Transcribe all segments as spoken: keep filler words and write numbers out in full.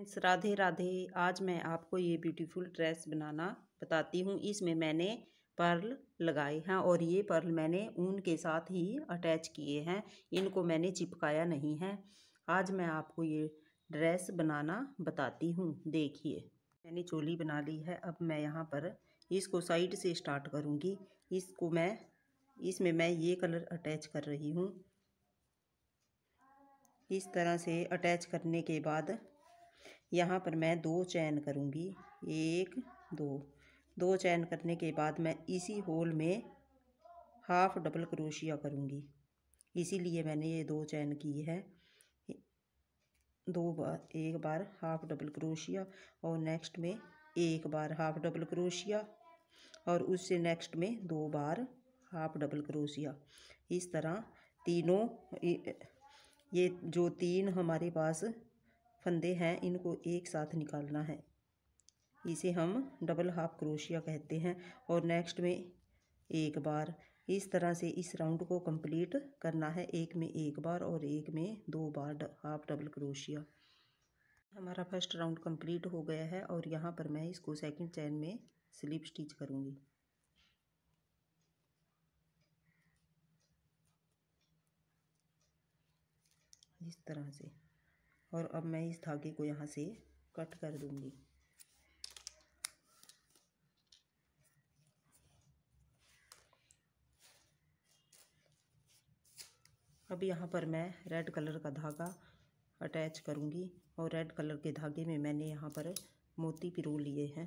Friends, Radhe Radhe. आज मैं आपको ये ब्यूटीफुल ड्रेस बनाना बताती हूँ। इसमें मैंने पर्ल लगाए हैं और ये पर्ल मैंने ऊन के साथ ही अटैच किए हैं, इनको मैंने चिपकाया नहीं है। आज मैं आपको ये ड्रेस बनाना बताती हूँ। देखिए, मैंने चोली बना ली है। अब मैं यहाँ पर इसको साइड से स्टार्ट करूँगी। इसको मैं इसमें मैं ये कलर अटैच कर रही हूँ। इस तरह से अटैच करने के बाद यहाँ पर मैं दो चैन करूँगी। एक दो दो चैन करने के बाद मैं इसी होल में हाफ डबल क्रोशिया करूँगी। इसीलिए मैंने ये दो चैन की है। दो बार एक बार हाफ डबल क्रोशिया और नेक्स्ट में एक बार हाफ डबल क्रोशिया और उससे नेक्स्ट में दो बार हाफ डबल क्रोशिया। इस तरह तीनों ये जो तीन हमारे पास फंदे हैं इनको एक साथ निकालना है। इसे हम डबल हाफ क्रोशिया कहते हैं। और नेक्स्ट में एक बार इस तरह से इस राउंड को कंप्लीट करना है। एक में एक बार और एक में दो बार हाफ डबल क्रोशिया। हमारा फर्स्ट राउंड कंप्लीट हो गया है और यहाँ पर मैं इसको सेकंड चैन में स्लिप स्टिच करूँगी। इस तरह से। और अब मैं इस धागे को यहाँ से कट कर दूँगी। अब यहाँ पर मैं रेड कलर का धागा अटैच करूँगी और रेड कलर के धागे में मैंने यहाँ पर मोती पिरो लिए हैं।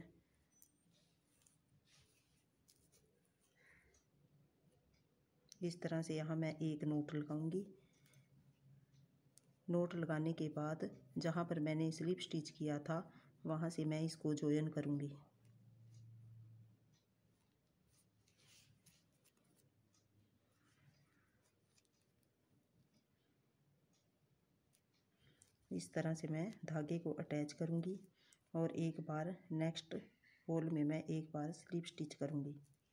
इस तरह से यहाँ मैं एक नोट लगाऊंगी। नोट लगाने के बाद जहाँ पर मैंने स्लिप स्टिच किया था वहाँ से मैं इसको जॉइन करूँगी। इस तरह से मैं धागे को अटैच करूँगी और एक बार नेक्स्ट होल में मैं एक बार स्लिप स्टिच करूँगी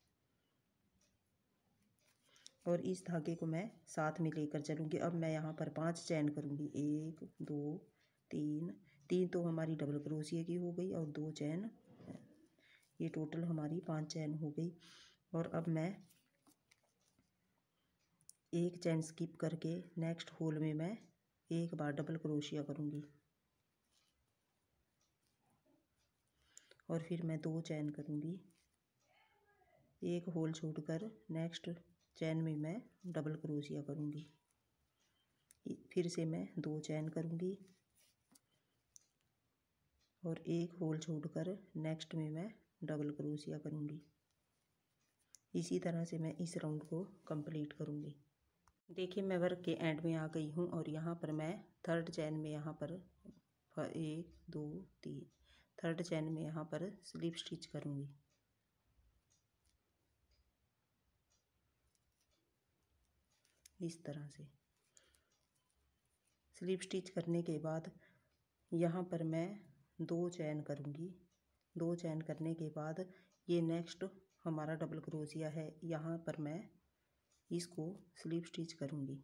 और इस धागे को मैं साथ में लेकर चलूँगी। अब मैं यहाँ पर पांच चैन करूँगी। एक दो तीन तीन तो हमारी डबल क्रोशिया की हो गई और दो चैन, ये टोटल हमारी पांच चैन हो गई। और अब मैं एक चैन स्किप करके नेक्स्ट होल में मैं एक बार डबल क्रोशिया करूँगी और फिर मैं दो चैन करूँगी। एक होल छोड़कर नेक्स्ट चैन में मैं डबल क्रोशिया करूँगी। फिर से मैं दो चैन करूँगी और एक होल छोड़कर नेक्स्ट में मैं डबल क्रोशिया करूँगी। इसी तरह से मैं इस राउंड को कंप्लीट करूँगी। देखिए, मैं वर्क के एंड में आ गई हूँ और यहाँ पर मैं थर्ड चैन में यहाँ पर एक दो तीन थर्ड चैन में यहाँ पर स्लिप स्टिच करूँगी। इस तरह से स्लिप स्टिच करने के बाद यहाँ पर मैं दो चैन करूँगी। दो चैन करने के बाद ये नेक्स्ट हमारा डबल क्रोशिया है, यहाँ पर मैं इसको स्लिप स्टिच करूँगी।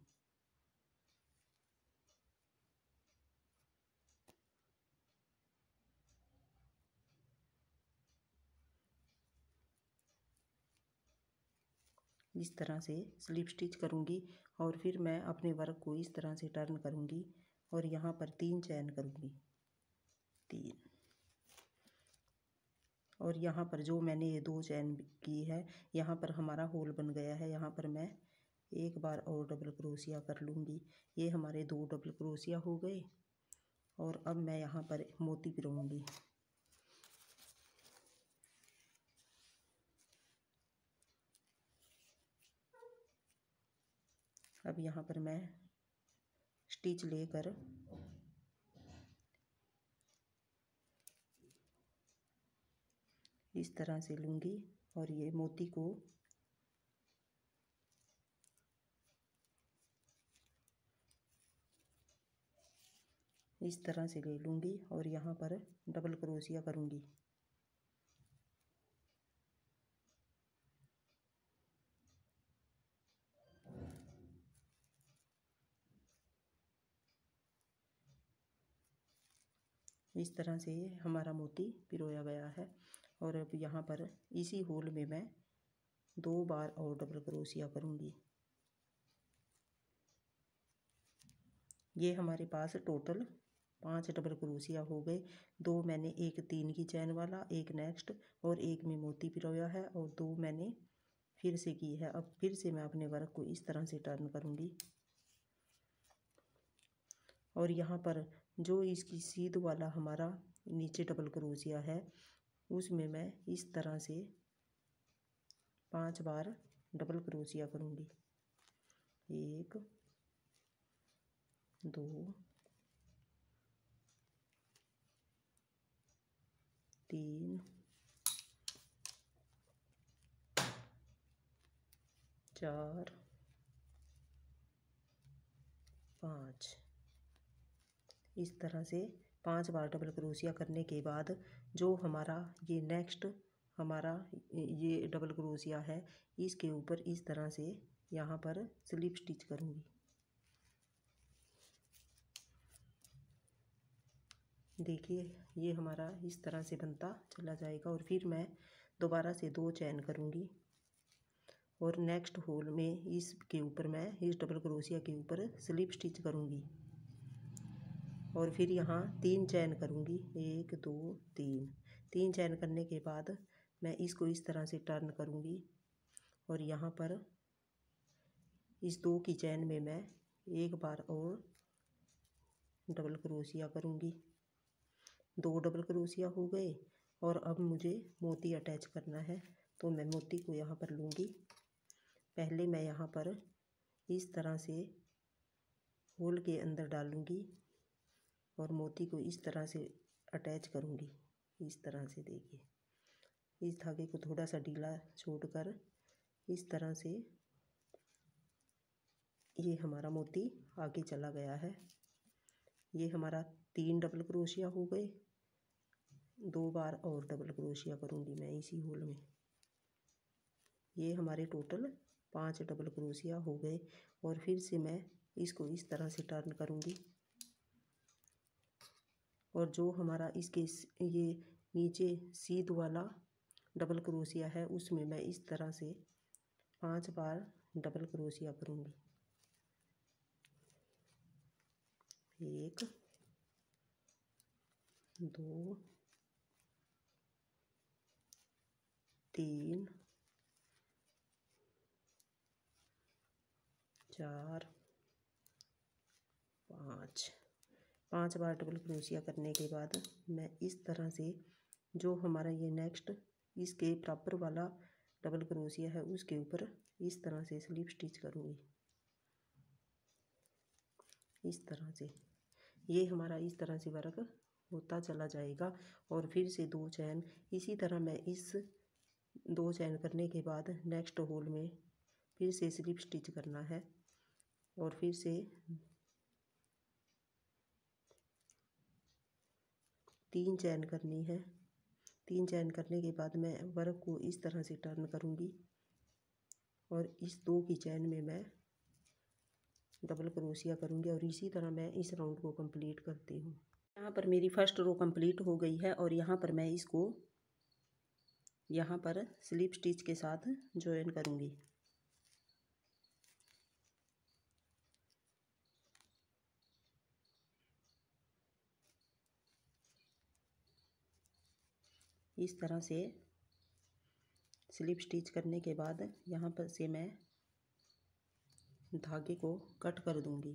इस तरह से स्लिप स्टिच करूँगी और फिर मैं अपने वर्क को इस तरह से टर्न करूँगी और यहाँ पर तीन चैन करूँगी। तीन और यहाँ पर जो मैंने ये दो चैन की है यहाँ पर हमारा होल बन गया है। यहाँ पर मैं एक बार और डबल क्रोशिया कर लूँगी। ये हमारे दो डबल क्रोशिया हो गए और अब मैं यहाँ पर मोती पिरोऊंगी। अब यहाँ पर मैं स्टिच लेकर इस तरह से लूँगी और ये मोती को इस तरह से ले लूँगी और यहाँ पर डबल क्रोशिया करूँगी। इस तरह से हमारा मोती पिरोया गया है। और अब यहाँ पर इसी होल में मैं दो बार और डबल क्रोशिया करूँगी। ये हमारे पास टोटल पांच डबल क्रोशिया हो गए। दो मैंने एक तीन की चैन वाला, एक नेक्स्ट, और एक में मोती पिरोया है, और दो मैंने फिर से की है। अब फिर से मैं अपने वर्क को इस तरह से टर्न करूँगी और यहाँ पर जो इसकी सीध वाला हमारा नीचे डबल क्रोशिया है उसमें मैं इस तरह से पांच बार डबल क्रोशिया करूँगी। एक, दो, तीन, चार, पाँच। इस तरह से पांच बार डबल क्रोशिया करने के बाद जो हमारा ये नेक्स्ट हमारा ये डबल क्रोशिया है इसके ऊपर इस तरह से यहाँ पर स्लिप स्टिच करूँगी। देखिए ये हमारा इस तरह से बनता चला जाएगा। और फिर मैं दोबारा से दो चैन करूँगी और नेक्स्ट होल में इसके ऊपर मैं इस डबल क्रोशिया के ऊपर स्लिप स्टिच करूँगी और फिर यहाँ तीन चैन करूँगी। एक, दो, तीन। तीन चैन करने के बाद मैं इसको इस तरह से टर्न करूँगी और यहाँ पर इस दो की चैन में मैं एक बार और डबल क्रोशिया करूँगी। दो डबल क्रोशिया हो गए और अब मुझे मोती अटैच करना है, तो मैं मोती को यहाँ पर लूँगी। पहले मैं यहाँ पर इस तरह से होल के अंदर डालूँगी और मोती को इस तरह से अटैच करूँगी। इस तरह से देखिए, इस धागे को थोड़ा सा ढीला छोड़कर इस तरह से ये हमारा मोती आगे चला गया है। ये हमारा तीन डबल क्रोशिया हो गए। दो बार और डबल क्रोशिया करूँगी मैं इसी होल में। ये हमारे टोटल पांच डबल क्रोशिया हो गए और फिर से मैं इसको इस तरह से टर्न करूँगी और जो हमारा इसके ये नीचे सीध वाला डबल क्रोशिया है उसमें मैं इस तरह से पांच बार डबल क्रोशिया करूँगी। एक, दो, तीन, चार, पाँच। पांच बार डबल क्रोशिया करने के बाद मैं इस तरह से जो हमारा ये नेक्स्ट इसके बराबर वाला डबल क्रोशिया है उसके ऊपर इस तरह से स्लिप स्टिच करूँगी। इस तरह से ये हमारा इस तरह से वर्क होता चला जाएगा और फिर से दो चैन इसी तरह मैं इस दो चैन करने के बाद नेक्स्ट होल में फिर से स्लिप स्टिच करना है और फिर से तीन चैन करनी है। तीन चैन करने के बाद मैं वर्क को इस तरह से टर्न करूँगी और इस दो की चैन में मैं डबल क्रोशिया करूँगी और इसी तरह मैं इस राउंड को कंप्लीट करती हूँ। यहाँ पर मेरी फर्स्ट रो कंप्लीट हो गई है और यहाँ पर मैं इसको यहाँ पर स्लिप स्टिच के साथ जॉइन करूँगी। इस तरह से स्लिप स्टिच करने के बाद यहाँ पर से मैं धागे को कट कर दूँगी।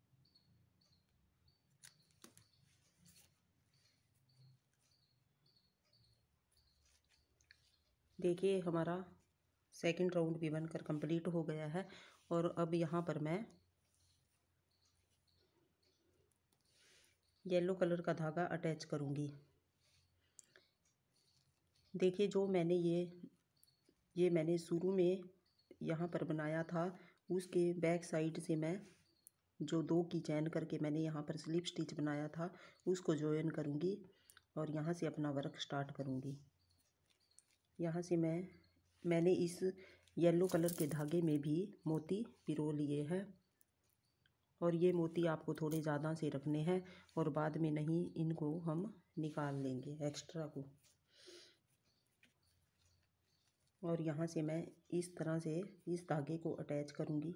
देखिए हमारा सेकंड राउंड भी बनकर कंप्लीट हो गया है और अब यहाँ पर मैं येलो कलर का धागा अटैच करूँगी। देखिए जो मैंने ये ये मैंने शुरू में यहाँ पर बनाया था उसके बैक साइड से मैं जो दो की चैन करके मैंने यहाँ पर स्लिप स्टिच बनाया था उसको जॉइन करूँगी और यहाँ से अपना वर्क स्टार्ट करूँगी। यहाँ से मैं मैंने इस येलो कलर के धागे में भी मोती पिरो लिए हैं और ये मोती आपको थोड़े ज़्यादा से रखने हैं और बाद में नहीं इनको हम निकाल लेंगे एक्स्ट्रा को। और यहाँ से मैं इस तरह से इस धागे को अटैच करूँगी।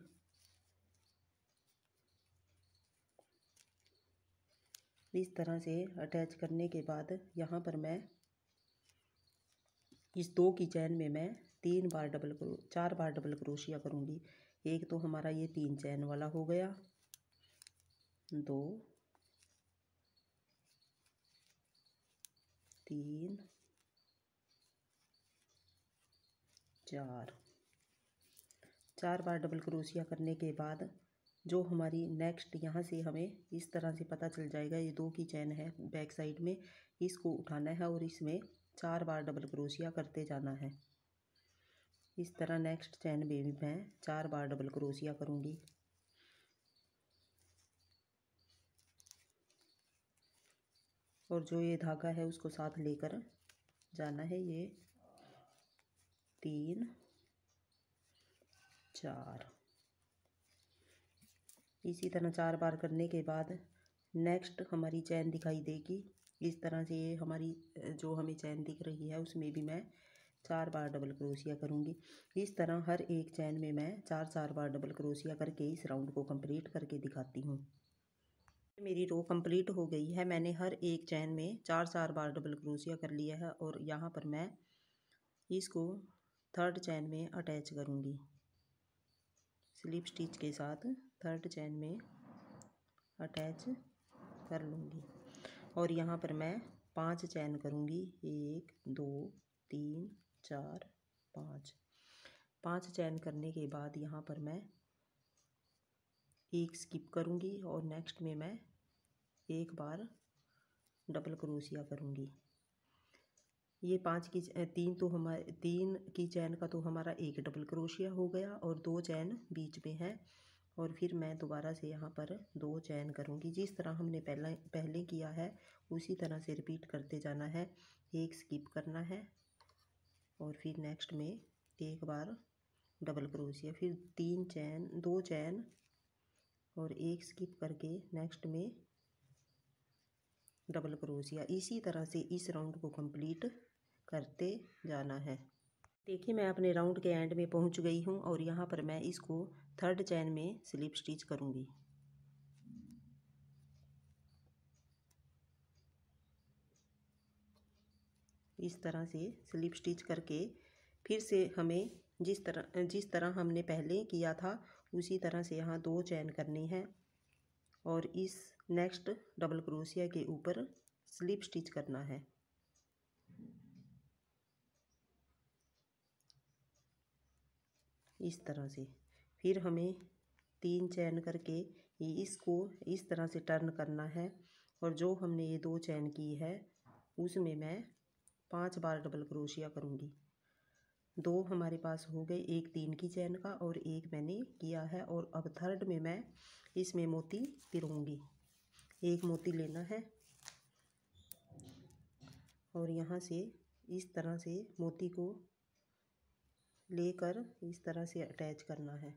इस तरह से अटैच करने के बाद यहाँ पर मैं इस दो की चैन में मैं तीन बार डबल क्रो चार बार डबल क्रोशिया करूँगी। एक तो हमारा ये तीन चैन वाला हो गया, दो, तीन, चार। चार बार डबल क्रोशिया करने के बाद जो हमारी नेक्स्ट यहाँ से हमें इस तरह से पता चल जाएगा, ये दो की चैन है बैक साइड में, इसको उठाना है और इसमें चार बार डबल क्रोशिया करते जाना है। इस तरह नेक्स्ट चैन में भी मैं चार बार डबल क्रोशिया करूँगी। और जो ये धागा है उसको साथ लेकर जाना है। ये तीन, चार, इसी तरह चार बार करने के बाद नेक्स्ट हमारी चैन दिखाई देगी। इस तरह से ये हमारी जो हमें चैन दिख रही है उसमें भी मैं चार बार डबल क्रोशिया करूँगी। इस तरह हर एक चैन में मैं चार चार बार डबल क्रोशिया करके इस राउंड को कंप्लीट करके दिखाती हूँ। मेरी रो कंप्लीट हो गई है। मैंने हर एक चैन में चार चार बार डबल क्रोशिया कर लिया है और यहाँ पर मैं इसको थर्ड चैन में अटैच करूँगी। स्लिप स्टिच के साथ थर्ड चैन में अटैच कर लूँगी और यहाँ पर मैं पांच चैन करूँगी। एक, दो, तीन, चार, पाँच। पांच चैन करने के बाद यहाँ पर मैं एक स्किप करूँगी और नेक्स्ट में मैं एक बार डबल क्रोशिया करूँगी। ये पांच की तीन तो हमारे तीन की चैन का तो हमारा एक डबल क्रोशिया हो गया और दो चैन बीच में है। और फिर मैं दोबारा से यहाँ पर दो चैन करूँगी। जिस तरह हमने पहला पहले किया है उसी तरह से रिपीट करते जाना है। एक स्किप करना है और फिर नेक्स्ट में एक बार डबल क्रोशिया, फिर तीन चैन, दो चैन और एक स्किप करके नेक्स्ट में डबल क्रोशिया। इसी तरह से इस राउंड को कंप्लीट करते जाना है। देखिए मैं अपने राउंड के एंड में पहुंच गई हूं और यहाँ पर मैं इसको थर्ड चैन में स्लिप स्टिच करूंगी। इस तरह से स्लिप स्टिच करके फिर से हमें जिस तरह जिस तरह हमने पहले किया था उसी तरह से यहाँ दो चैन करनी है और इस नेक्स्ट डबल क्रोशिया के ऊपर स्लिप स्टिच करना है। इस तरह से फिर हमें तीन चैन करके इसको इस तरह से टर्न करना है और जो हमने ये दो चैन की है उसमें मैं पांच बार डबल क्रोशिया करूँगी। दो हमारे पास हो गए, एक तीन की चैन का और एक मैंने किया है। और अब थर्ड में मैं इसमें मोती पिरूँगी। एक मोती लेना है और यहाँ से इस तरह से मोती को लेकर इस तरह से अटैच करना है।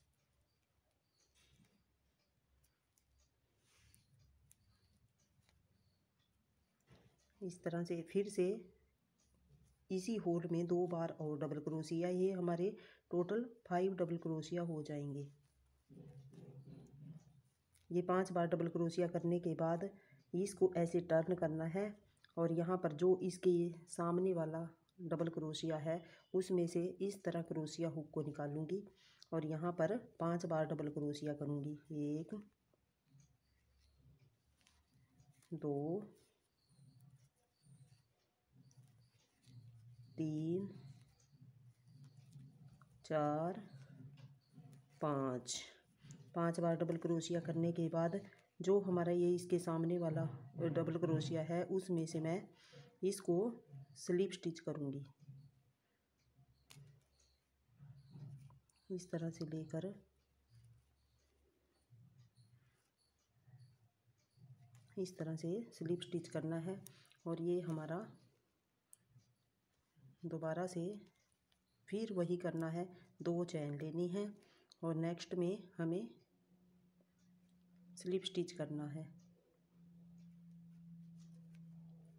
इस तरह से फिर से इसी होल में दो बार और डबल क्रोशिया, ये हमारे टोटल फाइव डबल क्रोशिया हो जाएंगे। ये पांच बार डबल क्रोशिया करने के बाद इसको ऐसे टर्न करना है और यहाँ पर जो इसके सामने वाला डबल क्रोशिया है उसमें से इस तरह क्रोशिया हुक को निकालूंगी और यहाँ पर पांच बार डबल क्रोशिया करूँगी। एक, दो, तीन, चार, पाँच। पांच बार डबल क्रोशिया करने के बाद जो हमारा ये इसके सामने वाला डबल क्रोशिया है उसमें से मैं इसको स्लिप स्टिच करूँगी। इस तरह से लेकर इस तरह से स्लिप स्टिच करना है और ये हमारा दोबारा से फिर वही करना है। दो चैन लेनी है और नेक्स्ट में हमें स्लिप स्टिच करना है।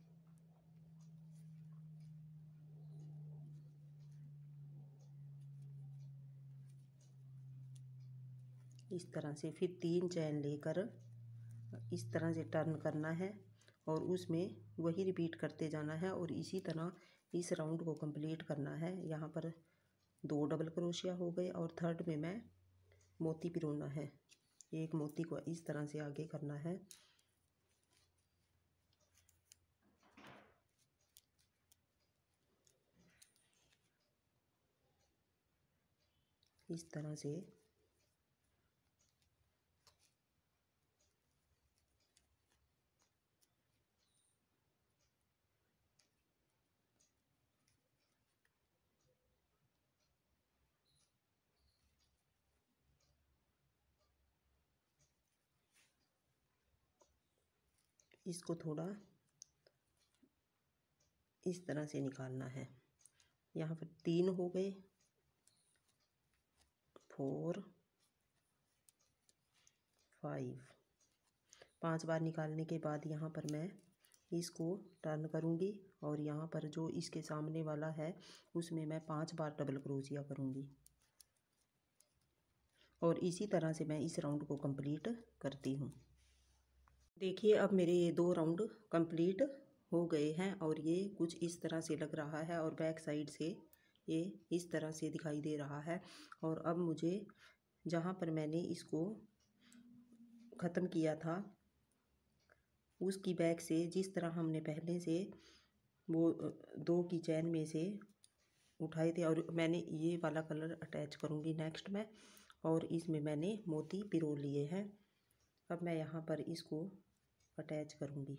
इस तरह से फिर तीन चैन लेकर इस तरह से टर्न करना है और उसमें वही रिपीट करते जाना है और इसी तरह इस राउंड को कंप्लीट करना है। यहाँ पर दो डबल क्रोशिया हो गए और थर्ड में मैं मोती पिरोना है। एक मोती को इस तरह से आगे करना है। इस तरह से इसको थोड़ा इस तरह से निकालना है। यहाँ पर तीन हो गए, फोर, फाइव। पांच बार निकालने के बाद यहाँ पर मैं इसको टर्न करूँगी और यहाँ पर जो इसके सामने वाला है उसमें मैं पांच बार डबल क्रोशिया करूँगी और इसी तरह से मैं इस राउंड को कंप्लीट करती हूँ। देखिए अब मेरे ये दो राउंड कंप्लीट हो गए हैं और ये कुछ इस तरह से लग रहा है और बैक साइड से ये इस तरह से दिखाई दे रहा है। और अब मुझे जहाँ पर मैंने इसको ख़त्म किया था उसकी बैक से जिस तरह हमने पहले से वो दो की चैन में से उठाए थे और मैंने ये वाला कलर अटैच करूँगी नेक्स्ट में और इसमें मैंने मोती पिरो लिए हैं। अब मैं यहाँ पर इसको अटैच करूँगी।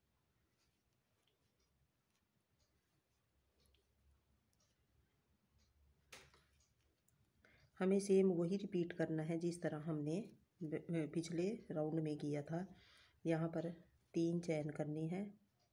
हमें सेम वही रिपीट करना है जिस तरह हमने पिछले राउंड में किया था। यहाँ पर तीन चैन करनी है,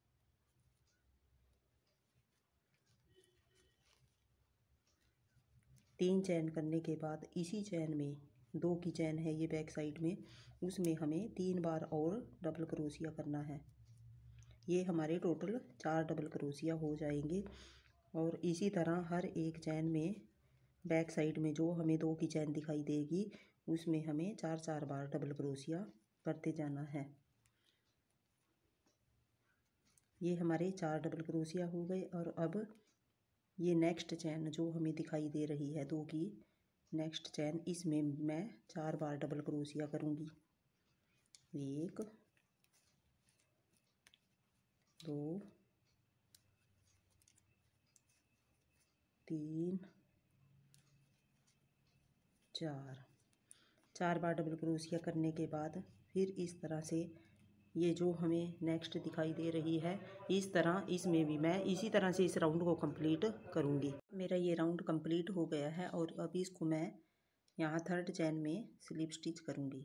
तीन चैन करने के बाद इसी चैन में दो की चैन है ये बैक साइड में, उसमें हमें तीन बार और डबल क्रोशिया करना है। ये हमारे टोटल चार डबल क्रोशिया हो जाएंगे। और इसी तरह हर एक चैन में बैक साइड में जो हमें दो की चैन दिखाई देगी उसमें हमें चार चार बार डबल क्रोशिया करते जाना है। ये हमारे चार डबल क्रोशिया हो गए और अब ये नेक्स्ट चैन जो हमें दिखाई दे रही है दो की नेक्स्ट चैन, इसमें मैं चार बार डबल क्रोशिया करूँगी। एक, दो, तीन, चार। चार बार डबल क्रोशिया करने के बाद फिर इस तरह से ये जो हमें नेक्स्ट दिखाई दे रही है इस तरह इसमें भी मैं इसी तरह से इस राउंड को कंप्लीट करूँगी। मेरा ये राउंड कंप्लीट हो गया है और अब इसको मैं यहाँ थर्ड चैन में स्लिप स्टिच करूँगी।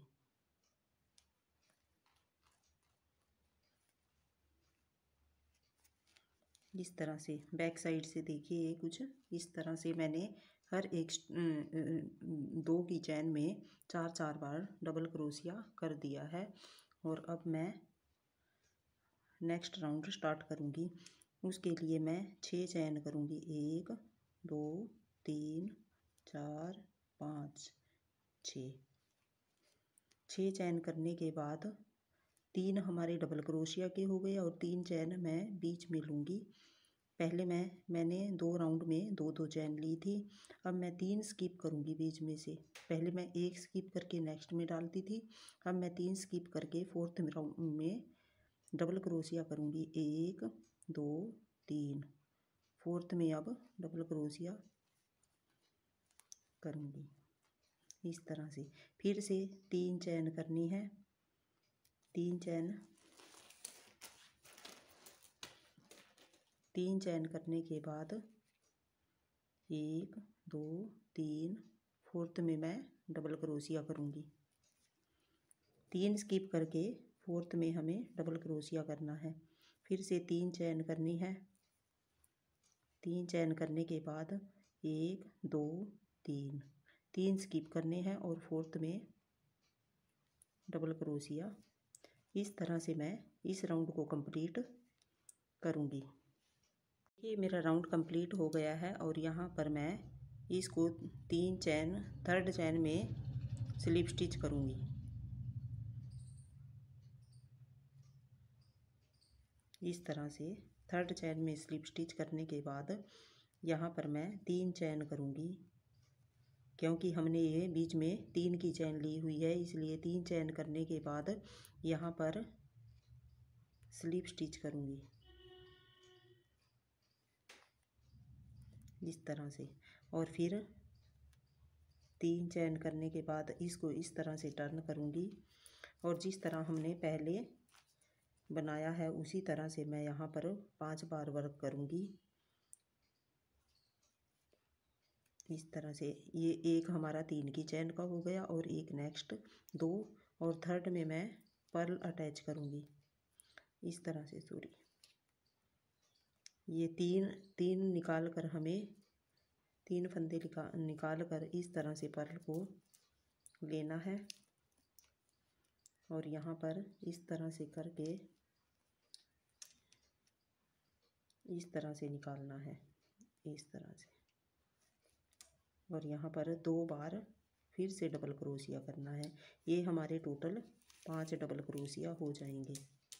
इस तरह से बैक साइड से देखिए कुछ इस तरह से मैंने हर एक दो की चैन में चार चार बार डबल क्रोशिया कर दिया है। और अब मैं नेक्स्ट राउंड स्टार्ट करूँगी। उसके लिए मैं छः चैन करूँगी, एक, दो, तीन, चार, पाँच, छः। छः चैन करने के बाद तीन हमारे डबल क्रोशिया के हो गए और तीन चैन मैं बीच में लूँगी। पहले मैं मैंने दो राउंड में दो दो चैन ली थी, अब मैं तीन स्किप करूँगी बीच में से। पहले मैं एक स्किप करके नेक्स्ट में डालती थी, अब मैं तीन स्किप करके फोर्थ राउंड में डबल क्रोशिया करूँगी। एक, दो, तीन, फोर्थ में अब डबल क्रोशिया करूँगी इस तरह से। फिर से तीन चैन करनी है, तीन चैन तीन चैन करने के बाद एक, दो, तीन, फोर्थ में मैं डबल क्रोशिया करूँगी। तीन स्किप करके फोर्थ में हमें डबल क्रोशिया करना है। फिर से तीन चैन करनी है, तीन चैन करने के बाद एक, दो, तीन, तीन स्किप करने हैं और फोर्थ में डबल क्रोशिया। इस तरह से मैं इस राउंड को कंप्लीट करूँगी। ये मेरा राउंड कंप्लीट हो गया है और यहाँ पर मैं इसको तीन चैन थर्ड चैन में स्लिप स्टिच करूँगी। इस तरह से थर्ड चैन में स्लिप स्टिच करने के बाद यहाँ पर मैं तीन चैन करूँगी, क्योंकि हमने ये बीच में तीन की चैन ली हुई है, इसलिए तीन चैन करने के बाद यहाँ पर स्लिप स्टिच करूँगी इस तरह से। और फिर तीन चैन करने के बाद इसको इस तरह से टर्न करूँगी और जिस तरह हमने पहले बनाया है उसी तरह से मैं यहाँ पर पांच बार वर्क करूँगी इस तरह से। ये एक हमारा तीन की चैन का हो गया और एक नेक्स्ट दो, और थर्ड में मैं पर्ल अटैच करूँगी इस तरह से। सॉरी, ये तीन तीन निकाल कर हमें तीन फंदे निकाल कर इस तरह से पर्ल को लेना है और यहाँ पर इस तरह से करके इस तरह से निकालना है इस तरह से। और यहाँ पर दो बार फिर से डबल क्रोशिया करना है। ये हमारे टोटल पांच डबल क्रोशिया हो जाएंगे।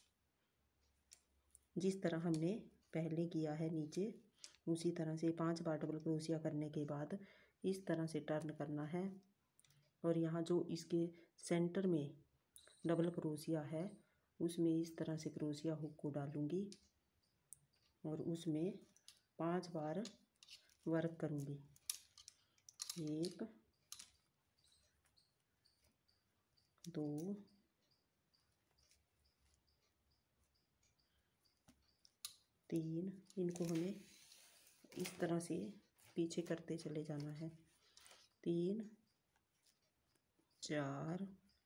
जिस तरह हमने पहले किया है नीचे, उसी तरह से पांच बार डबल क्रोशिया करने के बाद इस तरह से टर्न करना है। और यहाँ जो इसके सेंटर में डबल क्रोशिया है उसमें इस तरह से क्रोशिया हुक को डालूंगी और उसमें पांच बार वर्क करूंगी। एक, दो, तीन, इनको हमें इस तरह से पीछे करते चले जाना है। तीन, चार,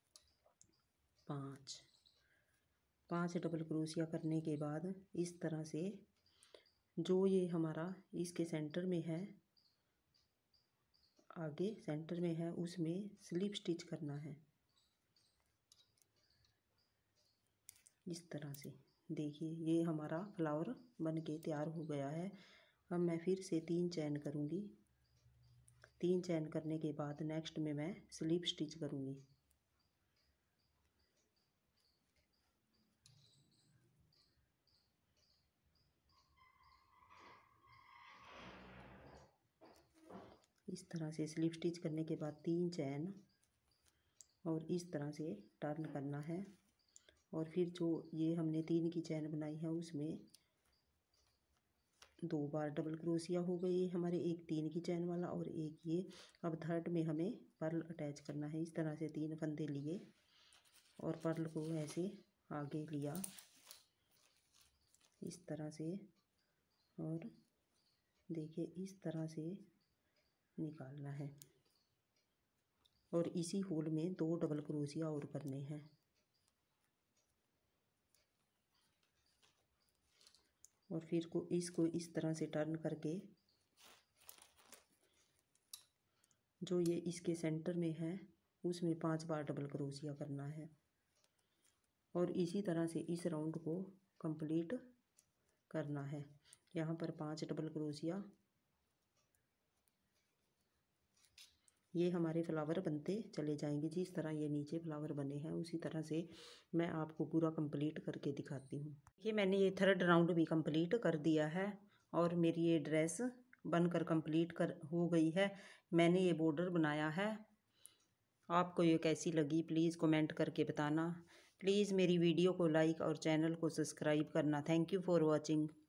पाँच, पांच डबल क्रोशिया करने के बाद इस तरह से जो ये हमारा इसके सेंटर में है, आगे सेंटर में है, उसमें स्लिप स्टिच करना है इस तरह से। देखिए ये हमारा फ्लावर बन के तैयार हो गया है। अब मैं फिर से तीन चैन करूँगी। तीन चैन करने के बाद नेक्स्ट में मैं स्लिप स्टिच करूँगी। इस तरह से स्लिप स्टिच करने के बाद तीन चैन और इस तरह से टर्न करना है। और फिर जो ये हमने तीन की चैन बनाई है उसमें दो बार डबल क्रोशिया हो गई हमारे, एक तीन की चैन वाला और एक ये। अब थर्ड में हमें पर्ल अटैच करना है। इस तरह से तीन फंदे लिए और पर्ल को ऐसे आगे लिया इस तरह से, और देखिए इस तरह से निकालना है। और इसी होल में दो डबल क्रोशिया और करने हैं। और फिर को इसको इस तरह से टर्न करके जो ये इसके सेंटर में है उसमें पांच बार डबल क्रोशिया करना है। और इसी तरह से इस राउंड को कंप्लीट करना है। यहाँ पर पांच डबल क्रोशिया, ये हमारे फ्लावर बनते चले जाएंगे। जिस तरह ये नीचे फ्लावर बने हैं उसी तरह से मैं आपको पूरा कंप्लीट करके दिखाती हूँ। ये मैंने ये थर्ड राउंड भी कंप्लीट कर दिया है और मेरी ये ड्रेस बनकर कंप्लीट कर हो गई है। मैंने ये बॉर्डर बनाया है। आपको ये कैसी लगी प्लीज़ कमेंट करके बताना। प्लीज़ मेरी वीडियो को लाइक और चैनल को सब्सक्राइब करना। Thank you for watching.